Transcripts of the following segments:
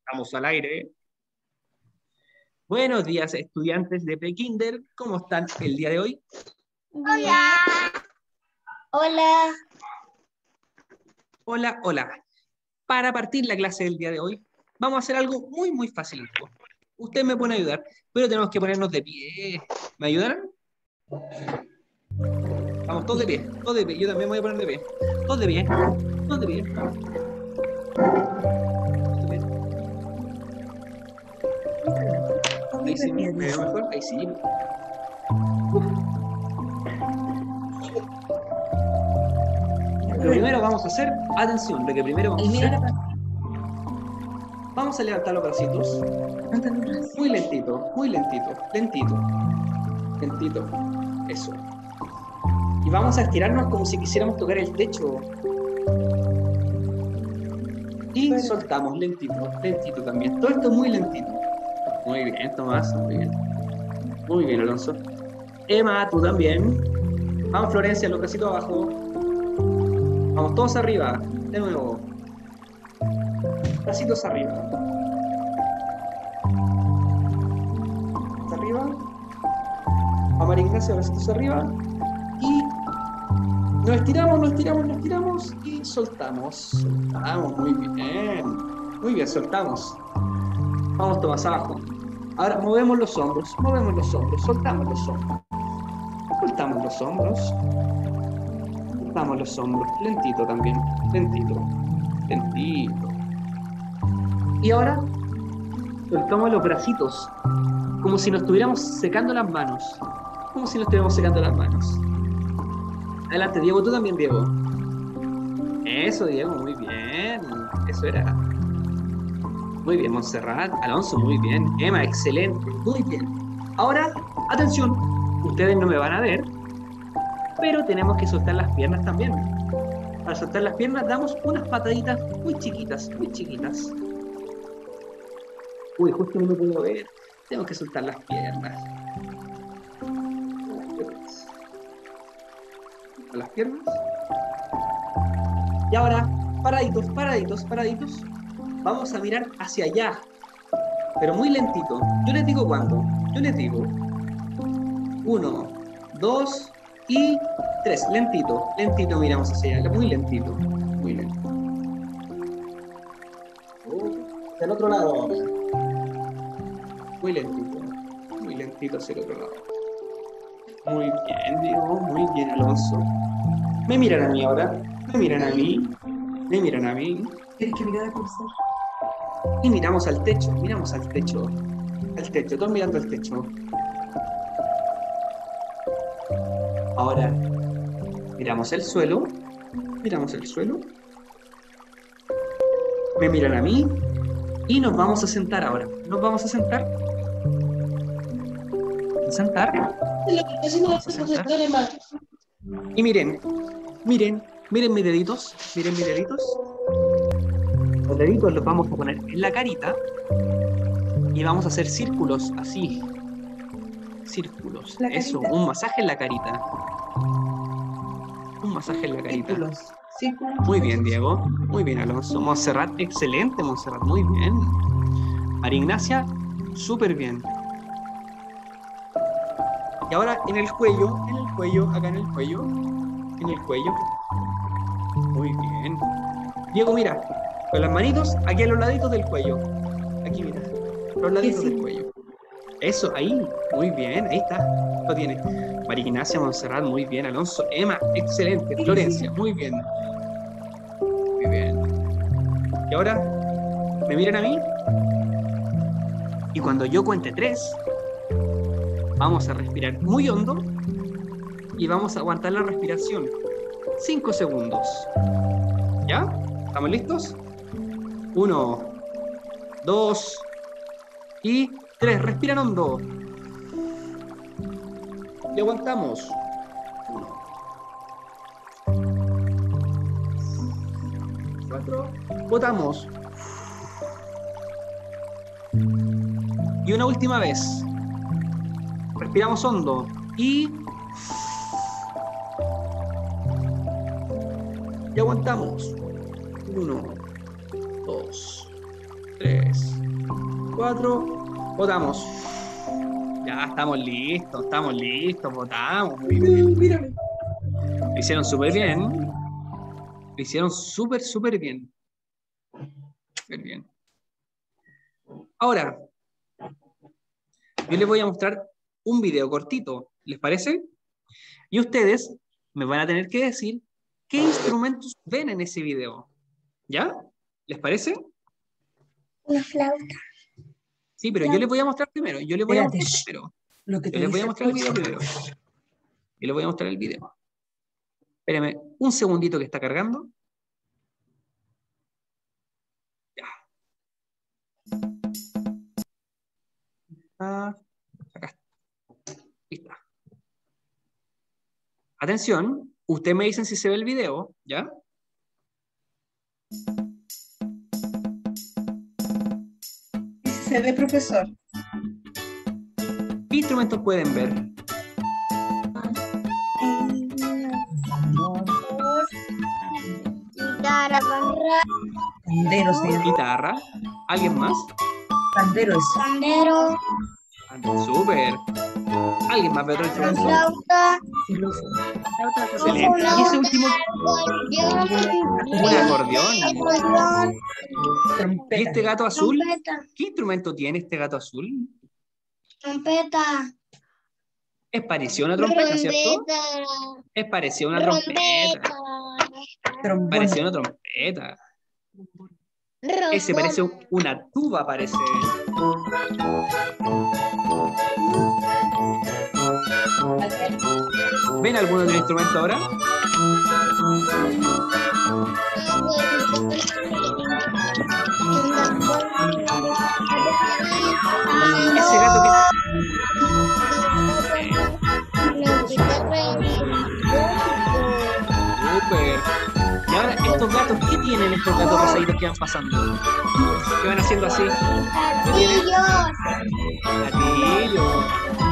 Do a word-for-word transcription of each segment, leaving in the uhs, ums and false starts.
Estamos al aire. Buenos días, estudiantes de Pre-Kinder. ¿Cómo están el día de hoy? Hola. Hola. Hola, hola. Para partir la clase del día de hoy, vamos a hacer algo muy, muy facilito. Ustedes me pueden ayudar, pero tenemos que ponernos de pie. ¿Me ayudarán? Vamos, todos de pie, todos de pie. Yo también me voy a poner de pie. Todos de pie, todos de pie. Todos de pie. Ahí sí, ¿me veo mejor? Ahí sí. Lo primero vamos a hacer, atención, lo que primero vamos a hacer, vamos a levantar los bracitos, muy lentito, muy lentito, lentito, lentito, eso. Y vamos a estirarnos como si quisiéramos tocar el techo. Y soltamos, lentito, lentito también. Todo esto muy lentito. Muy bien, Tomás, muy bien. Muy bien, Alonso. Emma, tú también. Vamos, Florencia, los bracitos abajo. Vamos todos arriba, de nuevo. Bracitos arriba. Bracitos arriba. Vamos, María Ignacia, bracitos arriba. Y nos estiramos, nos estiramos, nos estiramos y soltamos. Soltamos, muy bien. Muy bien, soltamos. Vamos, Tomás, abajo. Ahora movemos los hombros, movemos los hombros, soltamos los hombros. Soltamos los hombros. Soltamos los hombros. Lentito también. Lentito. Lentito. Y ahora soltamos los bracitos. Como si nos estuviéramos secando las manos. Como si nos estuviéramos secando las manos. Adelante, Diego. Tú también, Diego. Eso, Diego. Muy bien. Eso era. Muy bien, Montserrat. Alonso, muy bien. Emma, excelente. Muy bien. Ahora, atención. Ustedes no me van a ver, pero tenemos que soltar las piernas también. Para soltar las piernas damos unas pataditas muy chiquitas, muy chiquitas. Uy, justo no me puedo ver. Tengo que soltar las piernas. Soltar las piernas. Y ahora, paraditos, paraditos, paraditos. Vamos a mirar hacia allá, pero muy lentito. Yo les digo cuándo. Yo les digo. Uno, dos y tres. Lentito, lentito miramos hacia allá. Muy lentito, muy lento. Uh, hacia el otro lado ahora. Muy lentito, muy lentito hacia el otro lado. Muy bien, Diego, muy bien, Alonso. Me miran a mí ahora. Me miran a mí. Me miran a mí. Tienes que mirar a cruzar. Y miramos al techo, miramos al techo. Al techo, todos mirando al techo. Ahora, miramos el suelo. Miramos el suelo. Me miran a mí. Y nos vamos a sentar ahora. Nos vamos a sentar. ¿A sentar? Vamos a sentar. Y miren, miren, miren mis deditos. Miren mis deditos. Los deditos los vamos a poner en la carita y vamos a hacer círculos así. Círculos. Eso, un masaje en la carita. Un masaje en la carita. Círculos. Círculos. Muy bien, Diego. Muy bien, Alonso. Montserrat, excelente, Montserrat. Muy bien. María Ignacia, súper bien. Y ahora en el cuello, en el cuello, acá en el cuello. En el cuello. Muy bien. Diego, mira. Con las manitos aquí a los laditos del cuello. Aquí, mira. Los laditos Sí, sí. del cuello. Eso, ahí. Muy bien, ahí está. Lo tiene. María Ignacia, Montserrat, muy bien. Alonso, Emma, excelente. Sí, Florencia, sí. muy bien. Muy bien. Y ahora, me miran a mí. Y cuando yo cuente tres, vamos a respirar muy hondo y vamos a aguantar la respiración. Cinco segundos. ¿Ya? ¿Estamos listos? Uno, dos y tres. Respiran hondo. Y aguantamos. Uno. Cuatro. Botamos. Y una última vez. Respiramos hondo. Y... Y aguantamos. Uno, dos, tres, cuatro. Votamos. Ya estamos listos, estamos listos, votamos. Muy bien. Mírame. Lo hicieron súper bien. Lo hicieron súper, súper bien. Súper bien. Ahora, yo les voy a mostrar un video cortito, ¿les parece? Y ustedes me van a tener que decir qué instrumentos ven en ese video. ¿Ya? ¿Les parece? Una flauta. Sí, pero yo les voy a mostrar primero. Yo les voy a mostrar Espérate, primero. Lo que Yo te les voy a dice mostrar el video profesor. primero. Yo les voy a mostrar el video. Espérenme un segundito que está cargando. Ya. Ah, acá está. Ahí está. Atención, ustedes me dicen si se ve el video, ¿ya? Se ve, profesor. ¿Qué instrumentos pueden ver? Guitarra, pandero, señor. Guitarra. ¿Alguien más? Pandero es. Pandero, Ah, súper. ¿Alguien más ve otro instrumento? flauta, Excelente. Y ese último, un acordeón. ¿Y Trompeta. este gato azul? Trompeta. ¿Qué instrumento tiene este gato azul? Trompeta. Es parecido a una trompeta, ¿cierto? Es parecido a una trompeta. Trombón. Parecido a una trompeta. Ese parece una tuba, parece. ¿Ven algún otro instrumento ahora? Ese gato que... Súper. Y ahora, ¿estos gatos qué tienen, estos gatos rosaditos que van pasando? ¿Qué van haciendo así? ¿Qué tienen? Gatillos.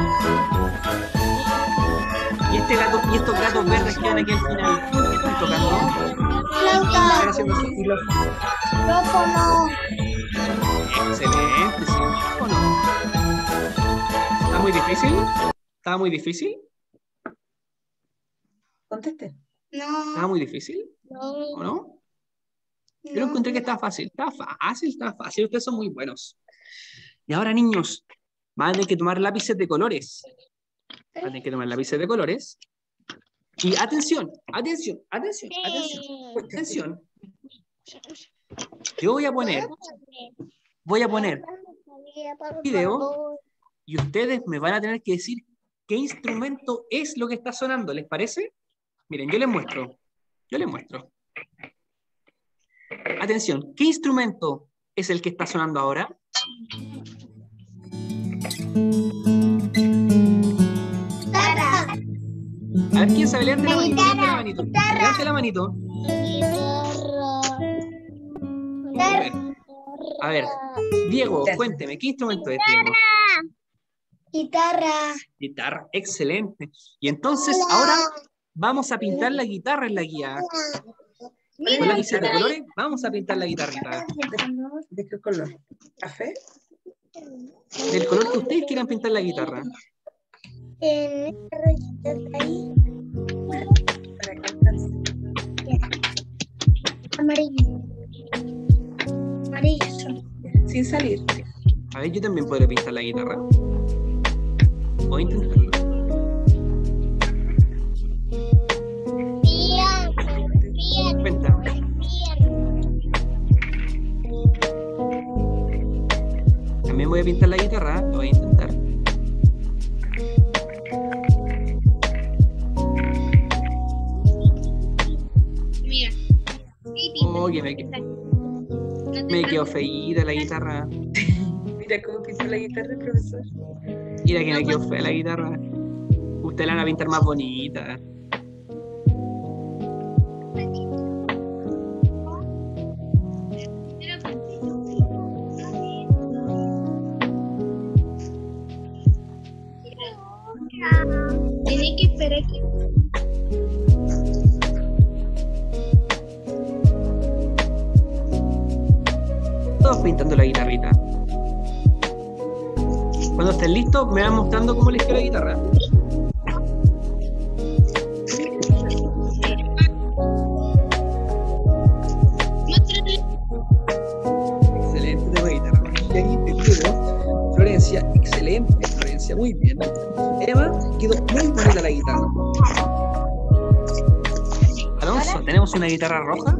¿Y, este gato, y estos gatos verdes que van aquí al final? ¿Qué están tocando? ¿Están haciendo así? Micrófono. Excelente, sí. ¿O no? ¿Está muy difícil? ¿Está muy difícil? Conteste. ¿Está No. muy difícil? No. ¿O no? Yo lo encontré que está fácil. Está fácil, está fácil. Ustedes son muy buenos. Y ahora, niños, van a tener que tomar lápices de colores. Van a tener que tomar lápices de colores. Y atención, atención, atención, atención, atención. Yo voy a poner, voy a poner video y ustedes me van a tener que decir qué instrumento es lo que está sonando. ¿Les parece? Miren, yo les muestro. Yo les muestro. Atención, ¿qué instrumento es el que está sonando ahora? A ver, ¿quién sabe? Levante la manito, levante la manito. Levante la manito. A ver, a ver, Diego, cuénteme, ¿qué instrumento es, Diego? Guitarra. Guitarra, excelente. Y entonces, ahora vamos a pintar la guitarra en la guía. Con lápices de colores, vamos a pintar la guitarrita. ¿De qué color? ¿Café? Del color que ustedes quieran pintar la guitarra. En esta rayita está ahí. Para cantarse. Amarillo. Amarillo. Sin salir. A ver, yo también podré pintar la guitarra. Voy a intentarlo. Cuenta. También voy a pintar la guitarra, lo voy a intentar. Mira. Oh, que me, me quedó feíta la guitarra. Mira cómo pinta la guitarra, profesor. Mira que me quedó fea la guitarra. Ustedes la van a pintar más bonita. Tiene que esperar que... todos pintando la guitarrita. Cuando estén listos, me van mostrando cómo les queda la guitarra. Excelente tema de guitarra. Y ahí te digo, Florencia, excelente, Florencia, muy bien. Eva, quedó muy bonita la guitarra. Alonso, ¿tenemos una guitarra roja?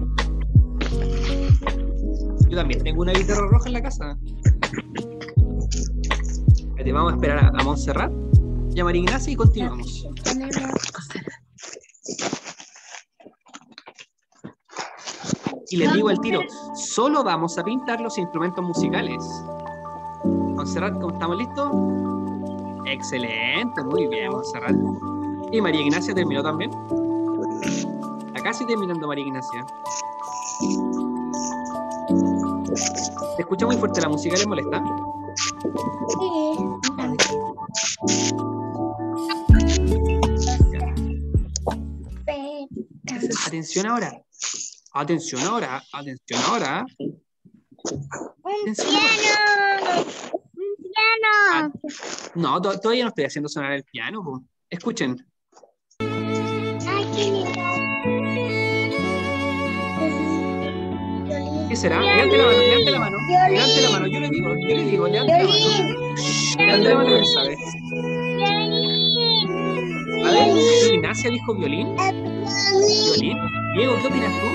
Yo también tengo una guitarra roja en la casa. Te vamos a esperar a, a Montserrat y a María Ignacia y continuamos. Y les digo al tiro, solo vamos a pintar los instrumentos musicales. Montserrat, ¿cómo estamos listos? Excelente, muy bien, Montserrat. ¿Y María Ignacia terminó también? Está casi terminando María Ignacia. ¿Se escucha muy fuerte la música? ¿Les molesta? Atención ahora. Atención ahora. Atención ahora. Un piano. Un piano. Ah, no, to todavía no estoy haciendo sonar el piano. Po. Escuchen. Ay, qué lindo. ¿Qué será? Levante la mano, levante la mano. Levante la mano. Yo le digo, yo le digo, levante la mano. Levante la mano, ¿quién sabe? A ver, Ignacia dijo violín. ¿Violín? Diego, ¿qué opinas tú?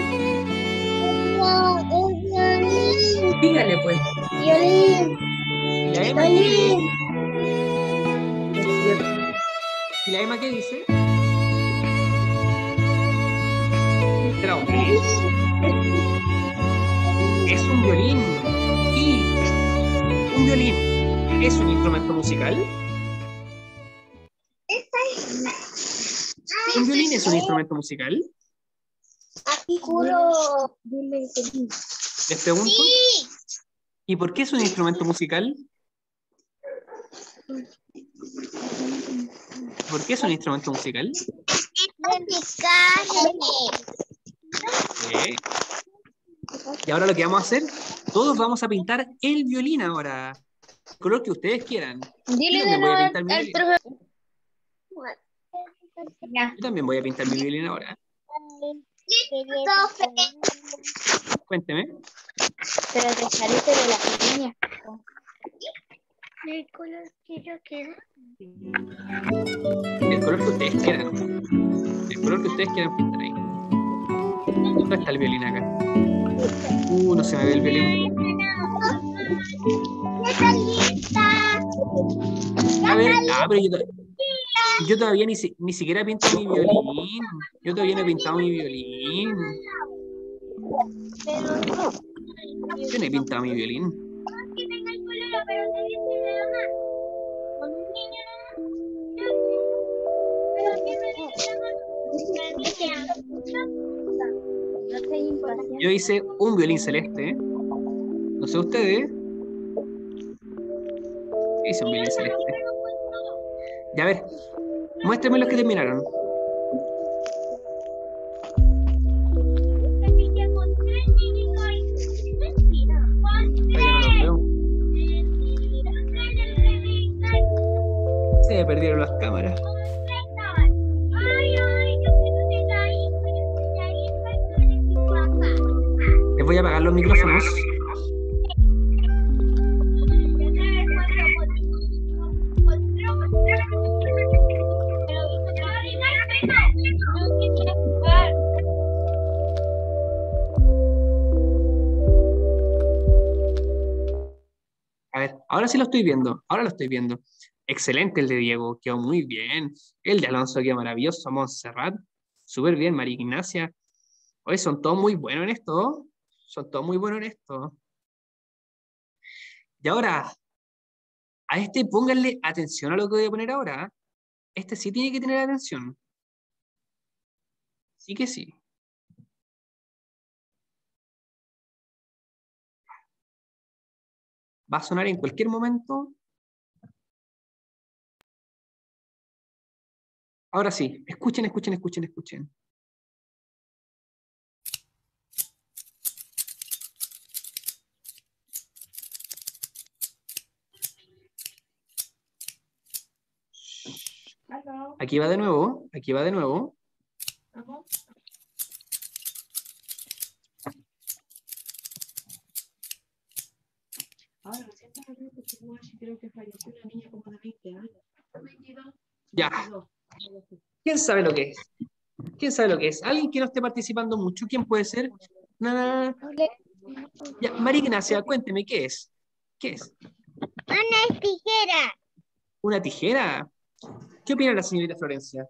Dígale, pues. Violín. ¿Y la Emma qué dice? ¿Y la Emma qué dice? ¿Será un violín? Es un violín. ¿Y un violín es un instrumento musical? ¿Un violín es un instrumento musical? Juro. Les pregunto. Sí. ¿Y por qué es un instrumento musical? ¿Por qué es un instrumento musical? Sí. Y ahora lo que vamos a hacer, todos vamos a pintar el violín ahora. El color que ustedes quieran. Dile Yo de también voy a nuevo pintar mi al violín. profesor. Yo también voy a pintar mi violín ahora. Cuénteme. Pero te saliste de la pequeña. ¿El color que yo quiero? El color que ustedes quieran. El color que ustedes quieran pintar ahí. ¿Dónde está el violín acá? Uh, no se me ve el violín. A ver, ah, pero yo, yo todavía ni, si, ni siquiera he pintado mi violín. Yo todavía no he pintado mi violín. Yo no he pintado mi violín. Yo hice un violín celeste. ¿Eh? No sé ustedes. Hice un violín celeste. Ya a ver, muéstrenme los que terminaron. Se me perdieron las cámaras. Les voy a apagar los micrófonos. A ver, ahora sí lo estoy viendo. Ahora lo estoy viendo. Excelente el de Diego, quedó muy bien. El de Alonso quedó maravilloso. Montserrat, súper bien. María Ignacia. Oye, son todos muy buenos en esto. Son todos muy buenos en esto. Y ahora, a este pónganle atención a lo que voy a poner ahora. Este sí tiene que tener atención. Sí que sí. Va a sonar en cualquier momento. Ahora sí, escuchen, escuchen, escuchen, escuchen. Aquí va de nuevo, aquí va de nuevo. Ahora, recién estaba hablando porque Moashi creo que falleció una niña como de veinte años. veintidós, Ya. veintidós. ¿Quién sabe lo que es? ¿Quién sabe lo que es? ¿Alguien que no esté participando mucho? ¿Quién puede ser? Nada. Ya, María Ignacia, cuénteme, ¿qué es? ¿Qué es? Una tijera. ¿Una tijera? ¿Qué opina la señorita Florencia?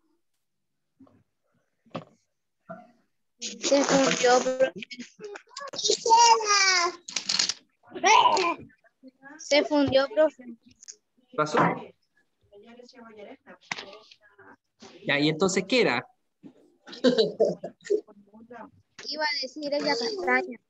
Se fundió, pro- se fundió, profe. ¿Qué pasó? Ya, ¿y entonces qué era? Iba a decir ella castaña.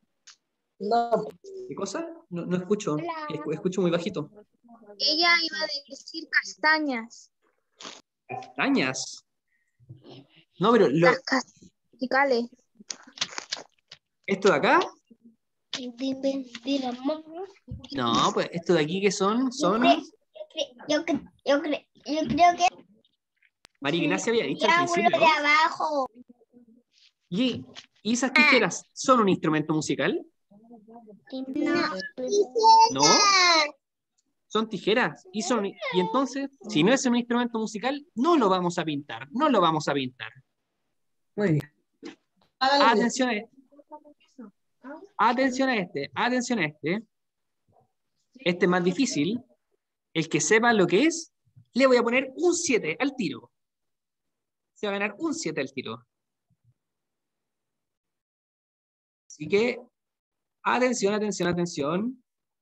¿Qué cosa? No, no escucho. Escu- Escucho muy bajito. Ella iba a decir castañas. Castañas. No, pero lo- Las casticales. ¿esto de acá? No, pues esto de aquí que son, son. Yo, cre- yo, cre- yo creo que María Ignacia había dicho al triángulo principio. de abajo. ¿Y, y esas tijeras son un instrumento musical? No. No, son tijeras. Y, son, y entonces, si no es un instrumento musical, no lo vamos a pintar. No lo vamos a pintar. Muy bien. Atención a este. Atención a este. Atención a este. Este es más difícil. El que sepa lo que es, le voy a poner un siete al tiro. Se va a ganar un siete al tiro. Así que, atención, atención, atención.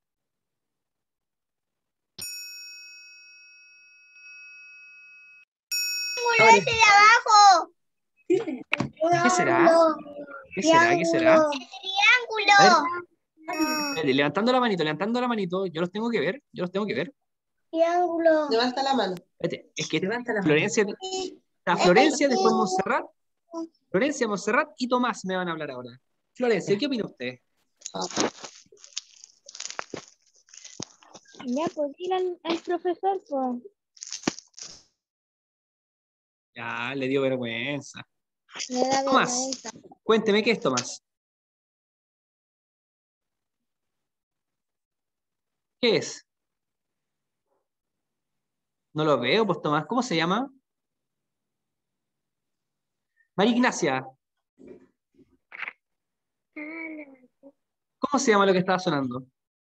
Triángulo ese de abajo. ¿Qué será? ¿Qué será? ¿Qué será? Triángulo. A ver, espérate, levantando la manito, levantando la manito. Yo los tengo que ver, yo los tengo que ver. Triángulo. Levanta la mano. Espérate, es que Levanta la mano. Florencia, está Florencia, después Montserrat, Florencia, Montserrat y Tomás me van a hablar ahora. Florencia, ¿qué opina usted? Ya, pues dile al, al profesor, pues. Ya, le dio vergüenza. Le da Tomás, vergüenza. cuénteme qué es Tomás. ¿Qué es? No lo veo, pues Tomás, ¿cómo se llama? María Ignacia, ¿cómo se llama lo que estaba sonando?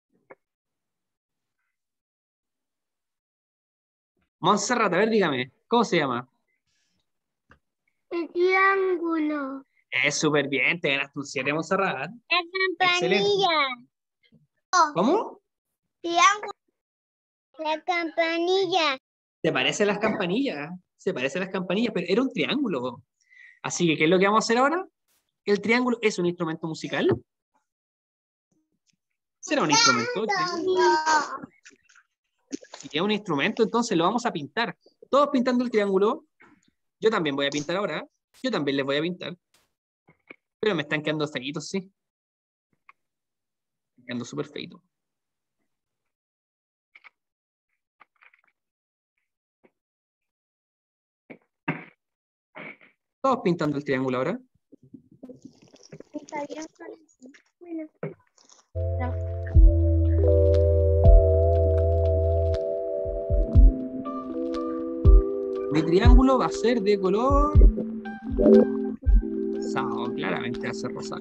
Montserrat, a ver, dígame, ¿cómo se llama? El triángulo. Es súper bien, te ganaste un siete, Montserrat. La Excelente. campanilla. ¿Cómo? Triángulo. La campanilla. ¿Te parecen las campanillas? Se parecen las campanillas, pero era un triángulo. Así que, ¿qué es lo que vamos a hacer ahora? ¿El triángulo es un instrumento musical? ¿Será un instrumento? Si es un instrumento, entonces lo vamos a pintar. Todos pintando el triángulo. Yo también voy a pintar ahora. Yo también les voy a pintar. Pero me están quedando feitos, sí. Me quedando súper feitos. Todos pintando el triángulo ahora. Está bien, Florencia. Bueno. Mi triángulo va a ser de color rosado, claramente va a ser rosado.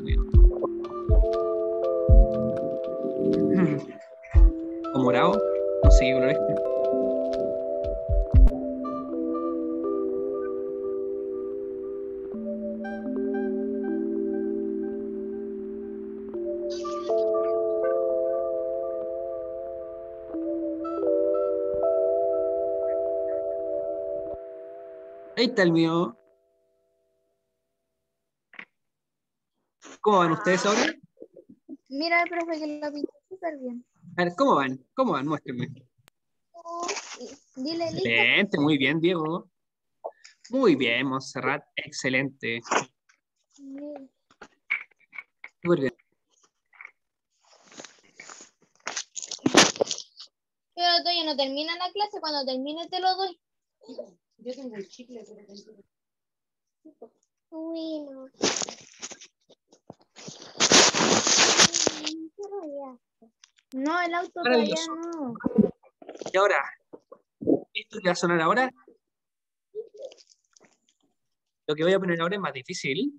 O morado, no sé qué color es este. Ahí está el mío. ¿Cómo van ustedes ahora? Mira el profe que lo pintó súper bien. A ver, ¿cómo van? ¿Cómo van? Muéstrenme. Dile listo. Excelente, muy bien, Diego. Muy bien, Montserrat, excelente. Súper bien. Pero todavía no termina la clase, cuando termine te lo doy. Yo tengo el chicle, pero tengo... Bueno. No, el auto todavía Maravilloso. no. Y ahora, esto que va a sonar ahora, lo que voy a poner ahora es más difícil.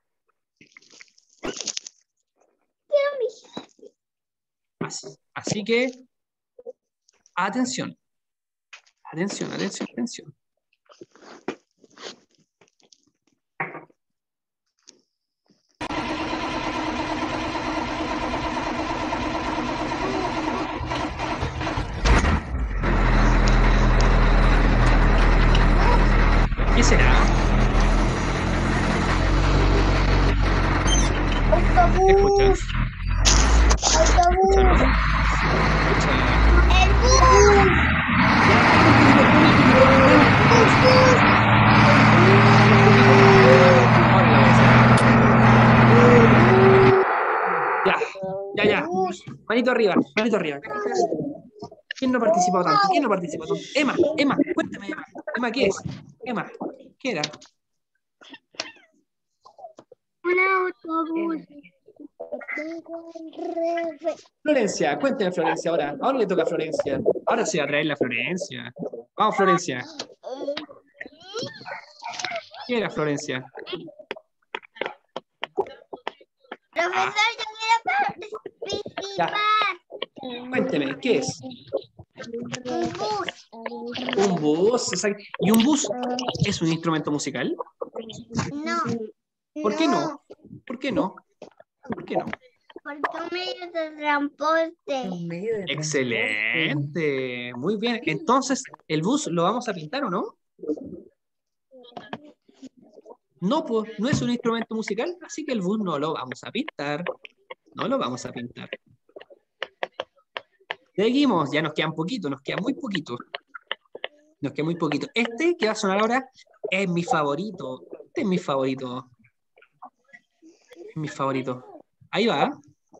Así, así que, atención. Atención, atención, atención. ¿Qué será? Autobús. ¿Escuchas? Autobús. Escucha. El bus. Ahora la voy a hacer. Ya, ya, ya. Manito arriba, manito arriba. ¿Quién no ha participado tanto? ¿Quién no ha participado tanto? Emma, Emma, cuéntame, Emma. Emma, ¿qué es? Emma, ¿qué era? Un autobús. Florencia, cuénteme, Florencia, ahora. Ahora le toca a Florencia. Ahora se va a traer la Florencia. Vamos, Florencia. ¿Qué era Florencia? Profesor, yo quiero participar. Cuénteme, ¿qué es? Un bus. Un bus. Exacto. ¿Y un bus es un instrumento musical? No. ¿Por qué no? ¿Por qué no? ¿Por qué no? Porque un medio de transporte. Un medio de transporte. Excelente. Muy bien. Entonces, ¿el bus lo vamos a pintar o no? No, pues, no es un instrumento musical, así que el bus no lo vamos a pintar. No lo vamos a pintar. Seguimos, ya nos quedan poquito, nos queda muy poquito. Nos queda muy poquito. Este que va a sonar ahora es mi favorito. Este es mi favorito. Es mi favorito. Ahí va.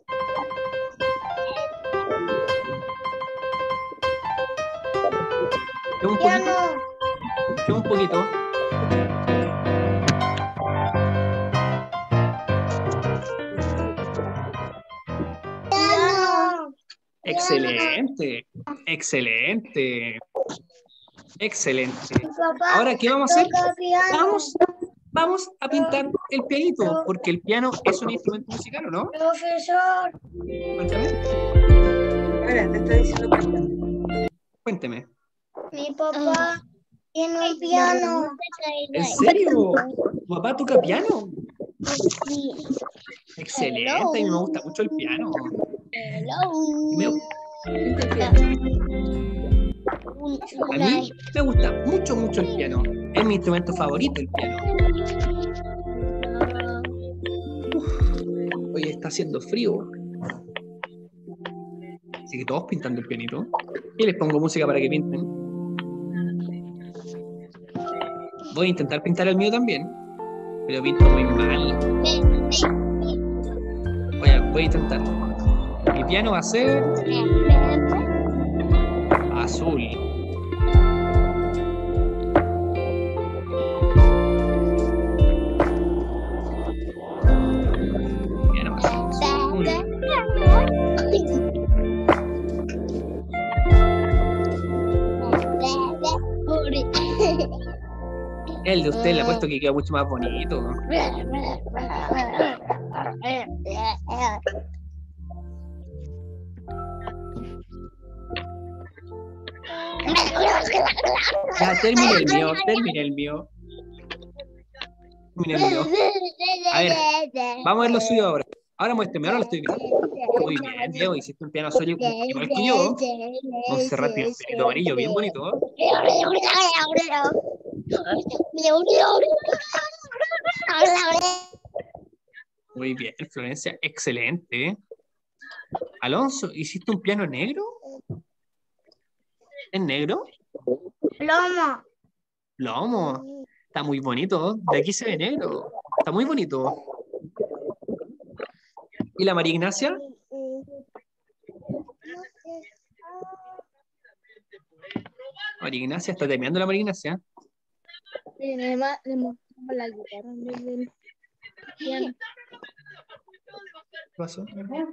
Es un poquito. Es un poquito. Excelente. Excelente. Excelente. Ahora, ¿qué vamos a hacer? Vamos, vamos a pintar el pianito, porque el piano es un instrumento musical, ¿o no? Profesor. Cuéntame. Ahora, te estoy diciendo que... Cuénteme. Mi papá tiene un piano. ¿En serio? ¿Tu papá toca piano? Sí. Excelente, a mí me gusta mucho el piano. Y me- a mí me gusta mucho, mucho el piano. Es mi instrumento favorito, el piano. Hoy está haciendo frío. Así que todos pintando el pianito. Y les pongo música para que pinten. Voy a intentar pintar el mío también. Pero pinto muy mal. Voy a, voy a intentar. Mi piano va a ser azul. Piano va a ser azul. El de usted le ha puesto que queda mucho más bonito. Ya, termine el mío, termine el mío. Termine el mío. A ver, vamos a ver lo suyo ahora. Ahora muéstrame, ahora lo estoy viendo. Muy bien, Diego, hiciste un piano solo igual que yo. Montserrat tiene un pianito amarillo bien bonito. Muy bien, Florencia, excelente. Alonso, ¿hiciste un piano negro? ¿Es negro? Plomo. Lomo. Está muy bonito. De aquí se ve negro. Está muy bonito. ¿Y la María Ignacia? María María Ignacia, está terminando la María Ignacia. Y además le mostramos la guitarra en vez del piano. ¿Qué pasó?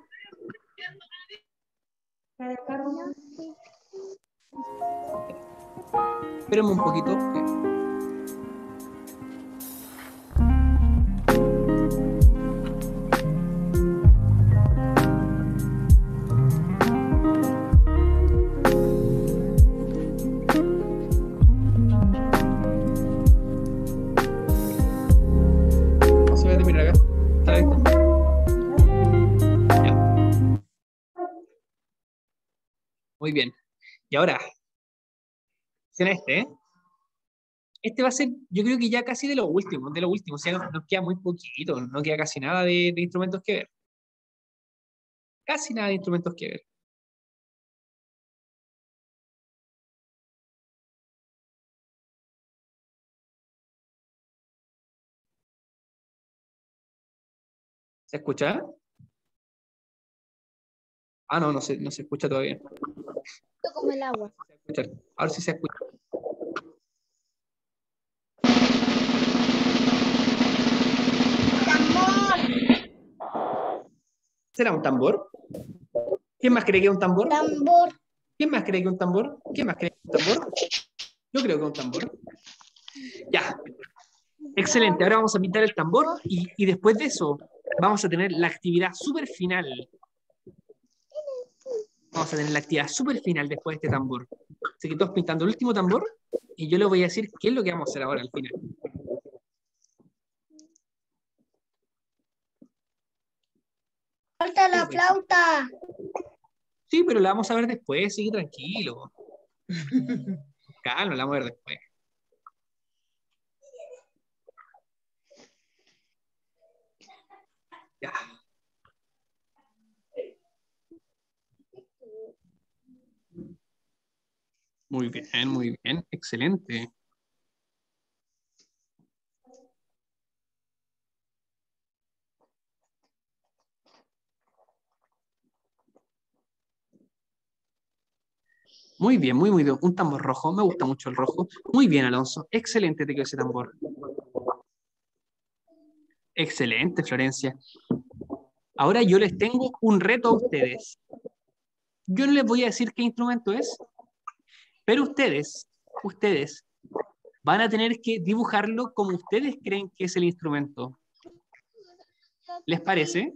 Espérame un poquito. No se va a terminar acá. ¿Está listo? Ya. Muy bien. Y ahora, será este, ¿eh? Este va a ser, yo creo que ya casi de lo último, de lo último, o sea, nos, nos queda muy poquito, no queda casi nada de, de instrumentos que ver. Casi nada de instrumentos que ver. ¿Se escucha? Ah, no, no se, no se escucha todavía. Esto como el agua. Se escucha. Ahora sí se escucha. ¿Será un tambor? ¿Quién más cree que es un tambor? Tambor. ¿Quién más cree que es un tambor? ¿Quién más cree que es un tambor? Yo creo que es un tambor. Ya. Excelente. Ahora vamos a pintar el tambor y, y después de eso vamos a tener la actividad súper final. Vamos a tener la actividad súper final después de este tambor. Así que todos pintando el último tambor y yo les voy a decir qué es lo que vamos a hacer ahora al final. Falta la flauta. Sí, pero la vamos a ver después, sigue tranquilo. Calma, la vamos a ver después. Ya. Muy bien, muy bien, excelente. Muy bien, muy, muy bien. Un tambor rojo, me gusta mucho el rojo. Muy bien, Alonso. Excelente te quedó ese tambor. Excelente, Florencia. Ahora yo les tengo un reto a ustedes. Yo no les voy a decir qué instrumento es, pero ustedes, ustedes, van a tener que dibujarlo como ustedes creen que es el instrumento. ¿Les parece?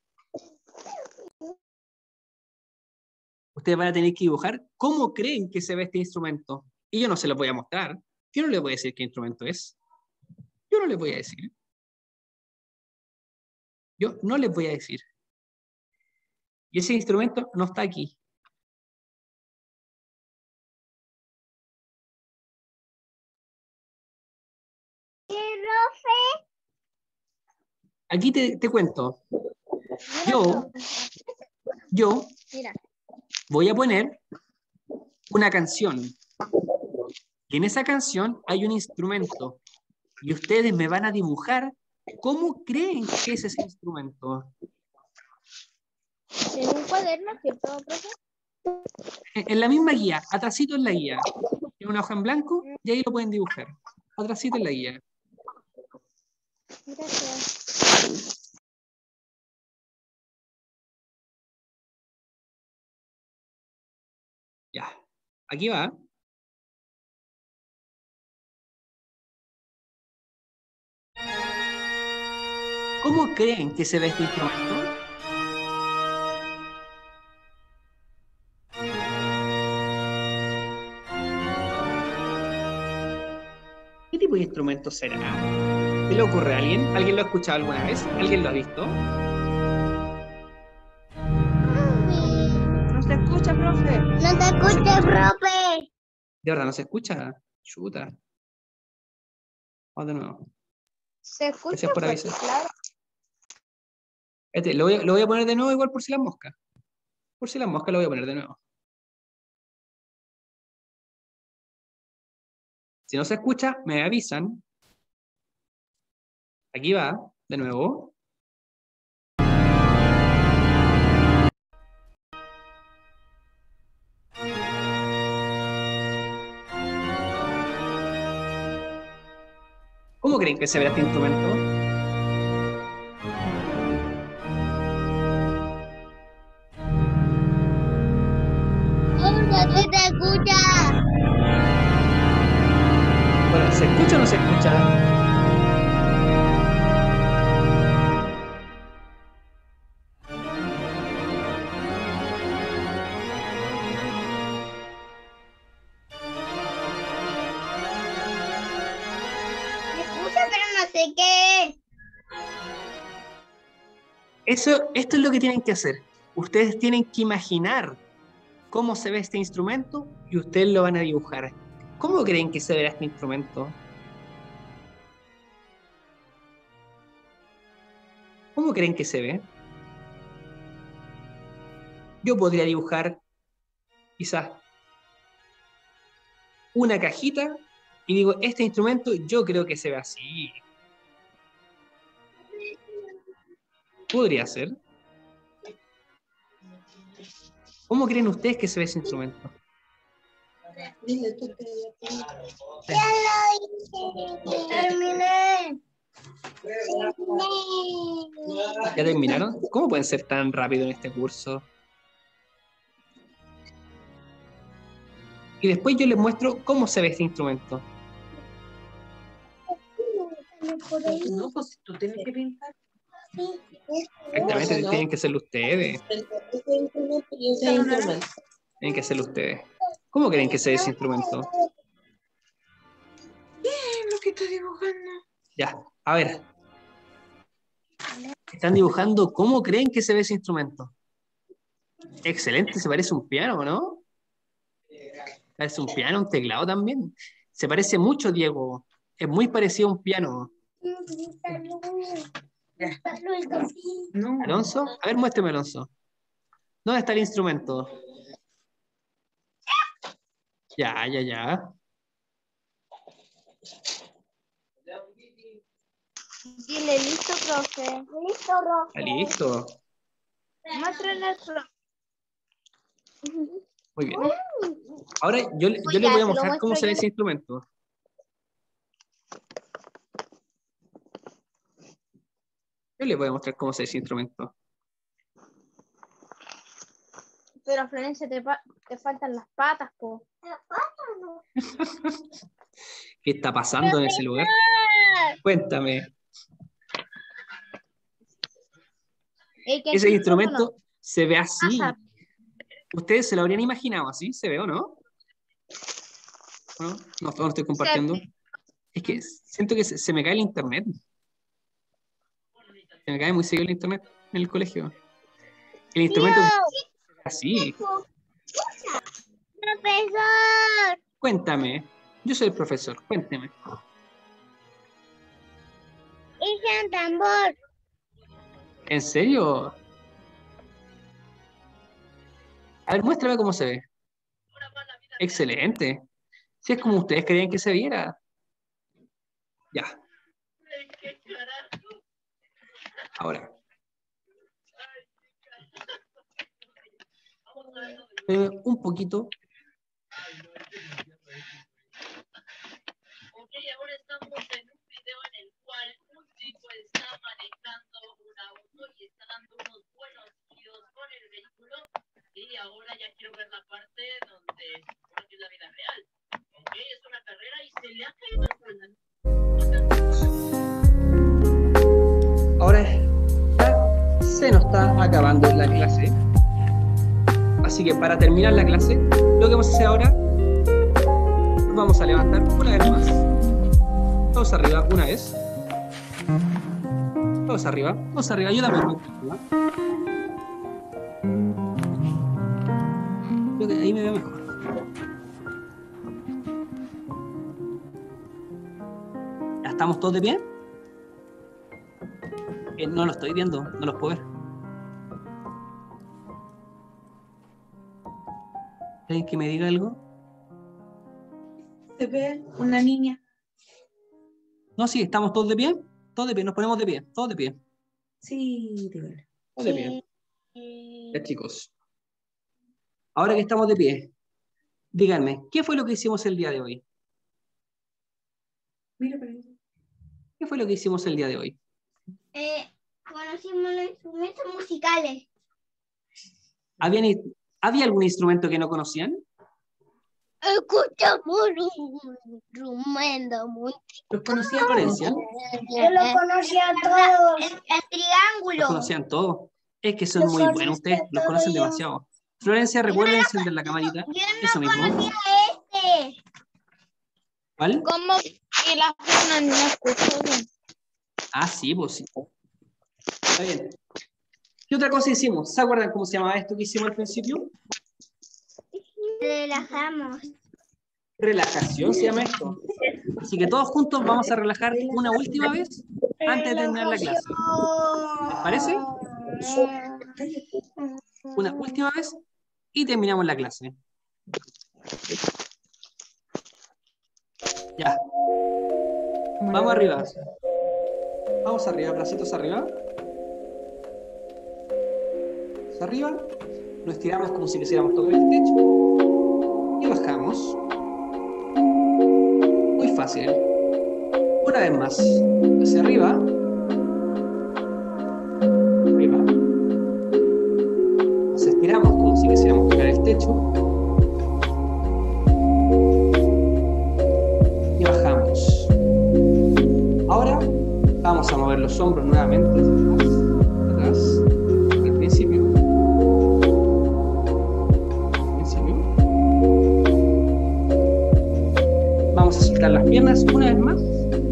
Ustedes van a tener que dibujar cómo creen que se ve este instrumento. Y yo no se los voy a mostrar. Yo no les voy a decir qué instrumento es. Yo no les voy a decir. Yo no les voy a decir. Y ese instrumento no está aquí. Aquí te, te cuento. Yo, yo Mira. voy a poner una canción. Y en esa canción hay un instrumento. Y ustedes me van a dibujar cómo creen que es ese instrumento. En un cuaderno, ¿cierto, profe? En la misma guía, atrasito en la guía. En una hoja en blanco y ahí lo pueden dibujar. Atrasito en la guía. Gracias. Ya. Aquí va. ¿Cómo creen que se ve este instrumento? ¿Qué tipo de instrumento será? ¿Se le ocurre a alguien? ¿Alguien lo ha escuchado alguna vez? ¿Alguien lo ha visto? No se escucha, profe. No te escuché, profe. De verdad, no se escucha. Chuta. Vamos de nuevo. Se escucha, Gracias por pues, avisar. claro. Este, lo, voy a, lo voy a poner de nuevo igual por si las moscas. Por si las moscas lo voy a poner de nuevo. Si no se escucha, me avisan. Aquí va, de nuevo. ¿Cómo creen que se verá este instrumento? Jorge, ¿tú te escuchas? Bueno, ¿se escucha o no se escucha? Me escucha, pero no sé qué es. Eso, esto es lo que tienen que hacer. Ustedes tienen que imaginar cómo se ve este instrumento y ustedes lo van a dibujar. ¿Cómo creen que se verá este instrumento? ¿Cómo creen que se ve? Yo podría dibujar quizás una cajita y digo, este instrumento yo creo que se ve así. Podría ser. ¿Cómo creen ustedes que se ve ese instrumento? Dile tú que Ya lo hice. Terminé. ¿Ya terminaron? ¿Cómo pueden ser tan rápido en este curso? Y después yo les muestro cómo se ve este instrumento. no, pues tú tienes que pintar. Exactamente, tienen que hacerlo ustedes. Ese instrumento y ese instrumento. Tienen que hacerlo ustedes. ¿Cómo creen que se ve ese instrumento? Es lo que estás dibujando. Ya, a ver. Están dibujando cómo creen que se ve ese instrumento. Excelente, se parece a un piano, ¿no? Parece un piano, un teclado también. Se parece mucho, Diego. Es muy parecido a un piano. No. ¿Alonso? A ver, muéstrame, Alonso. ¿Dónde está el instrumento? Ya, ya, ya. Dile, listo, profe. Listo, profe. Está listo. Muéstrale al profe. Muy bien. Ahora yo, le- yo Pues les ya, voy a se lo mostrar cómo muestro se ve yo. ese instrumento. Yo les voy a mostrar cómo se ve ese instrumento. Pero Florencia, te, pa- te faltan las patas, po. Las patas no. ¿Qué está pasando en ese lugar? Cuéntame. El que Ese sí, ¿cómo no? instrumento se ve así. Pasa. ¿Ustedes se lo habrían imaginado así? ¿Se ve o no? ¿No? No, no estoy compartiendo. Es que siento que se, se me cae el internet. Se me cae muy seguido el internet en el colegio. El instrumento se ve así. Profesor. Cuéntame. Yo soy el profesor. Cuénteme. Hice un tambor. ¿En serio? A ver, muéstrame cómo se ve. Excelente. Si es como ustedes creían que se viera. Ya. Ahora. Eh, un poquito. Ok, ahora estamos en un video en el cual un chico está manejando un auto y está dando unos buenos giros con el vehículo. Y ahora ya quiero ver la parte donde supone que es la vida real. Ok, es una carrera y se le ha caído el volante. Ahora ya se nos está acabando la clase. Así que para terminar la clase, lo que vamos a hacer ahora, nos vamos a levantar una vez más. Todos arriba, una vez. Todos arriba, todos arriba. Ayúdame a arriba. Creo que ahí me veo mejor. ¿Ya estamos todos de pie? Eh, no lo estoy viendo, no los puedo ver. ¿Alguien que me diga algo? Se ve una niña. No, sí, estamos todos de pie. Todos de pie, nos ponemos de pie. Todos de pie. Sí, de verdad. Todos de pie. Ya, chicos. Ahora que estamos de pie, díganme, ¿qué fue lo que hicimos el día de hoy? Mira para allá. ¿Qué fue lo que hicimos el día de hoy? Eh, conocimos los instrumentos musicales. ¿Habían, ¿Había algún instrumento que no conocían? Escuchamos un instrumento muy... Los conocía Florencia, Yo lo conocía todos. El, el triángulo. ¿los conocían todos? Es que son muy buenos ustedes, los conocen demasiado. Florencia, ¿recuerda encender la camarita? Yo Eso no mismo. conocía este. ¿Cuál? ¿Cómo que la Fernanda no escuchó bien? Ah, sí, pues sí. Está bien. ¿Qué otra cosa hicimos? ¿Se acuerdan cómo se llamaba esto que hicimos al principio? Relajamos. Relajación se llama esto. Así que todos juntos vamos a relajar una última vez antes de terminar la clase. ¿Les parece? Una última vez y terminamos la clase. Ya. Vamos arriba. Vamos arriba, bracitos arriba. Hacia arriba. Nos estiramos como si quisiéramos tocar el techo. Y bajamos. Muy fácil. Una vez más. Hacia arriba. Arriba. Nos estiramos como si quisiéramos tocar el techo. Y bajamos. Ahora vamos a mover los hombros nuevamente. Atrás. Al principio. Al principio. Vamos a soltar las piernas una vez más.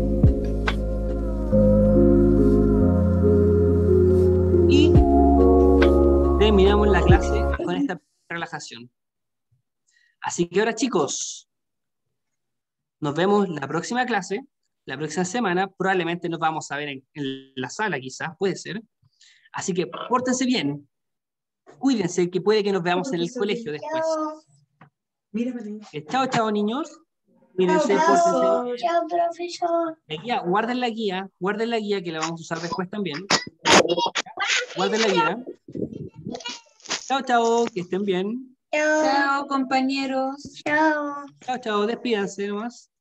Y terminamos la clase con esta relajación. Así que ahora, chicos, nos vemos la próxima clase, la próxima semana. Probablemente nos vamos a ver en, en la sala, quizás, puede ser. Así que pórtense bien. Cuídense, que puede que nos veamos en el colegio después. Mírame. Eh, chao, chao, niños. Cuídense, pórtense. Chao, profesor. La guía, guarden la guía, guarden la guía que la vamos a usar después también. Guarden la guía. Chao, chao, que estén bien. Chao. Chao, compañeros. Chao. Chao, chao, despídanse nomás.